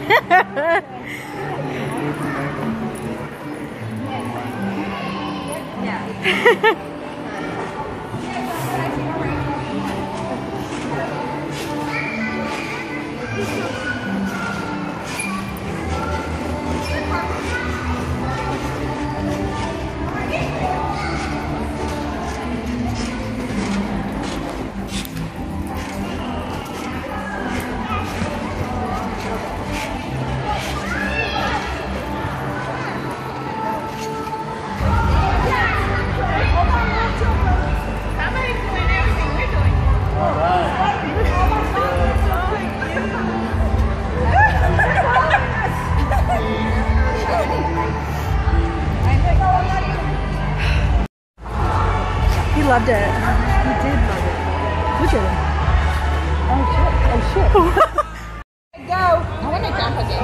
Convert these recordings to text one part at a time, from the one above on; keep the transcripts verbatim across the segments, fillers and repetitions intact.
Yeah. He loved it. He did love it. Look at him. Oh shit. Oh shit. Go. I want to jump again.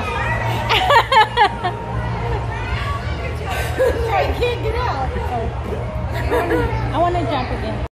I can't get out. I want to jump again.